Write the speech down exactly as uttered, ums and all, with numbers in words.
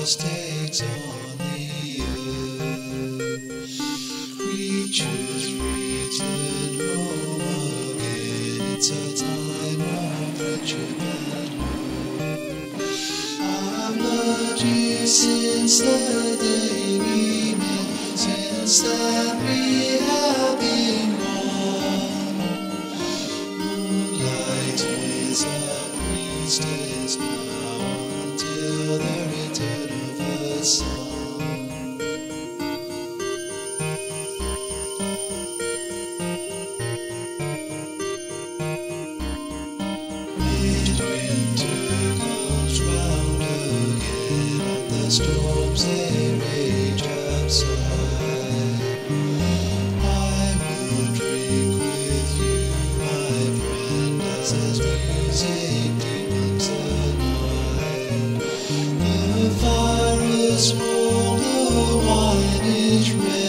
frost takes on the earth. Creatures return home again. It's a time of friendship and hope. I've loved you since the day we met, since that we have been one. Moonlight is a priestess now until the return of the sun. Midwinter comes round again, and the storms they rage outside. I will drink with you, my friend, as as music deepens the night. The fire is small, the wine is red.